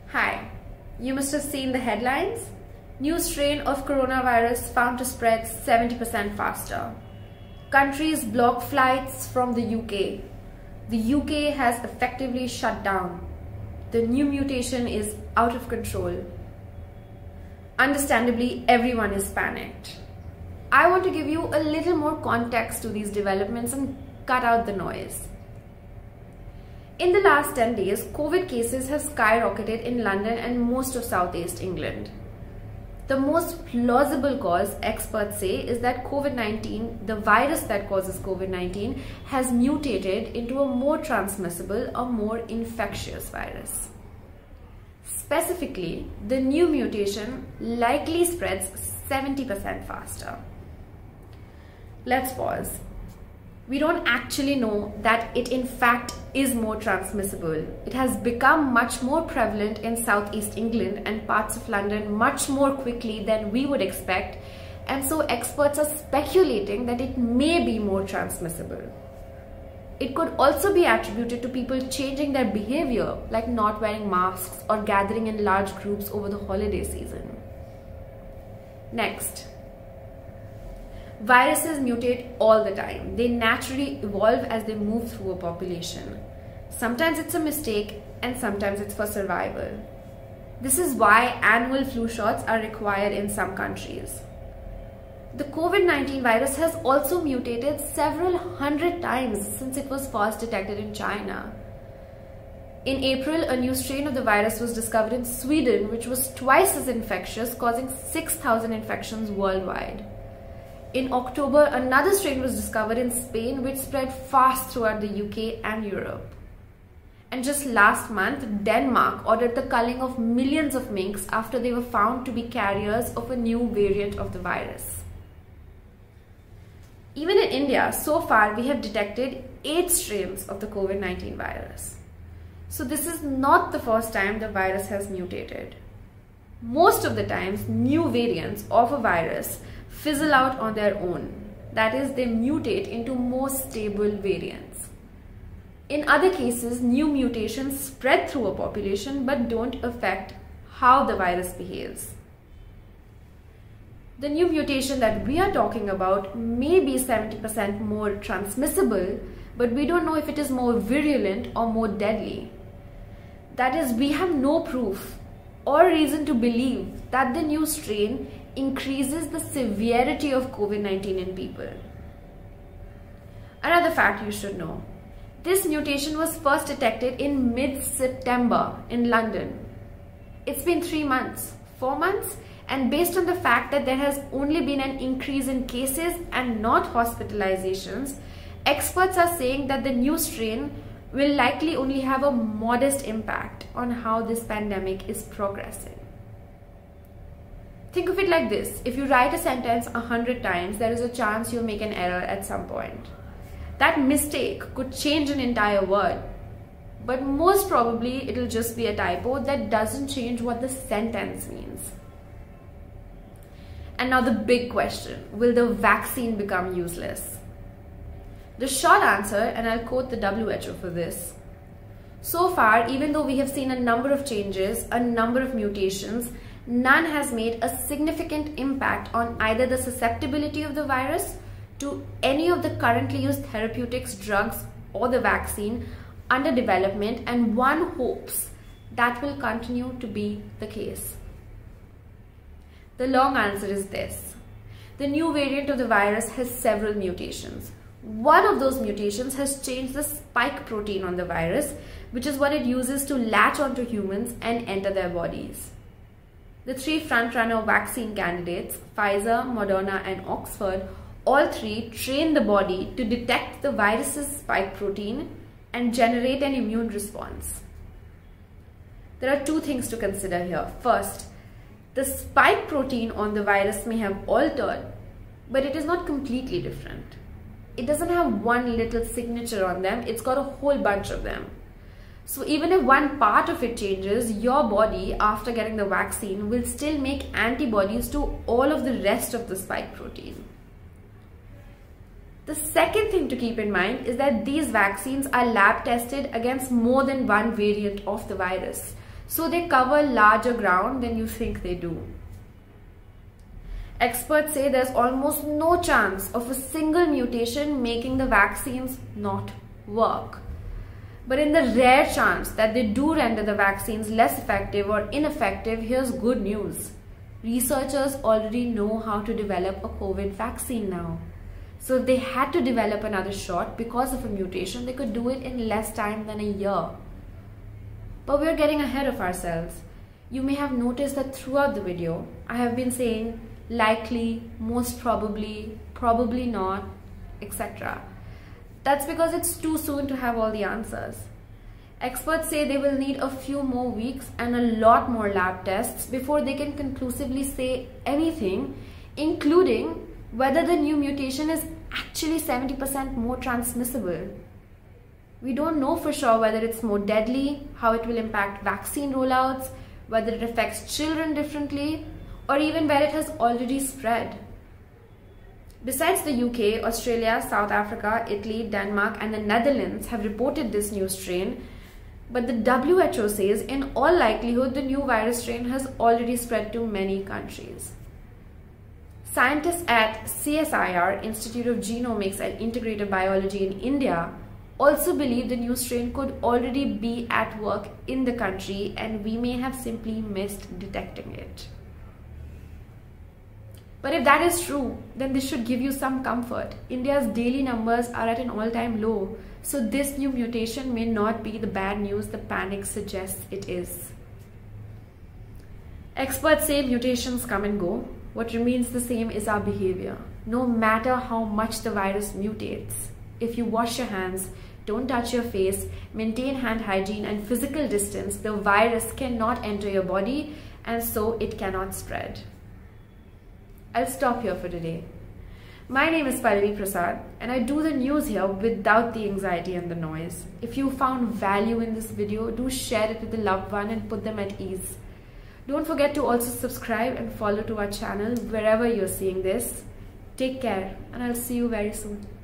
Hi, you must have seen the headlines. New strain of coronavirus found to spread 70% faster. Countries block flights from the UK. The UK has effectively shut down. The new mutation is out of control. Understandably, everyone is panicked. I want to give you a little more context to these developments and cut out the noise. In the last 10 days, COVID cases have skyrocketed in London and most of Southeast England. The most plausible cause, experts say, is that COVID-19, the virus that causes COVID-19, has mutated into a more transmissible or more infectious virus. Specifically, the new mutation likely spreads 70% faster. Let's pause. We don't actually know that it in fact is more transmissible. It has become much more prevalent in Southeast England and parts of London much more quickly than we would expect, and so experts are speculating that it may be more transmissible. It could also be attributed to people changing their behavior, like not wearing masks or gathering in large groups over the holiday season. Next. Viruses mutate all the time. They naturally evolve as they move through a population. Sometimes it's a mistake and sometimes it's for survival. This is why annual flu shots are required in some countries. The COVID-19 virus has also mutated several hundred times since it was first detected in China. In April, a new strain of the virus was discovered in Sweden, which was twice as infectious, causing 6,000 infections worldwide. In October, another strain was discovered in Spain, which spread fast throughout the UK and Europe. And just last month, Denmark ordered the culling of millions of minks after they were found to be carriers of a new variant of the virus. Even in India, so far we have detected 8 strains of the COVID-19 virus. So this is not the first time the virus has mutated. Most of the times, new variants of a virus fizzle out on their own. That is, they mutate into more stable variants. In other cases, new mutations spread through a population but don't affect how the virus behaves. The new mutation that we are talking about may be 70% more transmissible, but we don't know if it is more virulent or more deadly. That is, we have no proof or reason to believe that the new strain increases the severity of COVID-19 in people. Another fact you should know. This mutation was first detected in mid-September in London. It's been 3 months, 4 months, and based on the fact that there has only been an increase in cases and not hospitalizations, experts are saying that the new strain will likely only have a modest impact on how this pandemic is progressing. Think of it like this. If you write a sentence 100 times, there is a chance you'll make an error at some point. That mistake could change an entire word, but most probably it'll just be a typo that doesn't change what the sentence means. And now the big question, will the vaccine become useless? The short answer, and I'll quote the WHO for this. So far, even though we have seen a number of changes, a number of mutations, none has made a significant impact on either the susceptibility of the virus to any of the currently used therapeutics, drugs, or the vaccine under development, and one hopes that will continue to be the case. The long answer is this. The new variant of the virus has several mutations. One of those mutations has changed the spike protein on the virus, which is what it uses to latch onto humans and enter their bodies. The 3 front-runner vaccine candidates, Pfizer, Moderna, and Oxford, all 3 train the body to detect the virus's spike protein and generate an immune response. There are 2 things to consider here. First, the spike protein on the virus may have altered, but it is not completely different. It doesn't have one little signature on them, it's got a whole bunch of them. So even if one part of it changes, your body, after getting the vaccine, will still make antibodies to all of the rest of the spike protein. The second thing to keep in mind is that these vaccines are lab tested against more than one variant of the virus. so they cover larger ground than you think they do. Experts say there's almost no chance of a single mutation making the vaccines not work. But in the rare chance that they do render the vaccines less effective or ineffective, here's good news. Researchers already know how to develop a COVID vaccine now. So if they had to develop another shot because of a mutation, they could do it in less time than a year. But we're getting ahead of ourselves. You may have noticed that throughout the video, I have been saying likely, most probably, probably not, etc. That's because it's too soon to have all the answers. Experts say they will need a few more weeks and a lot more lab tests before they can conclusively say anything, including whether the new mutation is actually 70% more transmissible. We don't know for sure whether it's more deadly, how it will impact vaccine rollouts, whether it affects children differently, or even where it has already spread. Besides the UK, Australia, South Africa, Italy, Denmark, and the Netherlands have reported this new strain, but the WHO says in all likelihood the new virus strain has already spread to many countries. Scientists at CSIR, Institute of Genomics and Integrative Biology in India, also believe the new strain could already be at work in the country and we may have simply missed detecting it. But if that is true, then this should give you some comfort. India's daily numbers are at an all-time low, so this new mutation may not be the bad news the panic suggests it is. Experts say mutations come and go. What remains the same is our behavior. No matter how much the virus mutates, if you wash your hands, don't touch your face, maintain hand hygiene and physical distance, the virus cannot enter your body and so it cannot spread. I'll stop here for today. My name is Pallavi Prasad and I do the news here without the anxiety and the noise. If you found value in this video, do share it with a loved one and put them at ease. Don't forget to also subscribe and follow to our channel wherever you're seeing this. Take care and I'll see you very soon.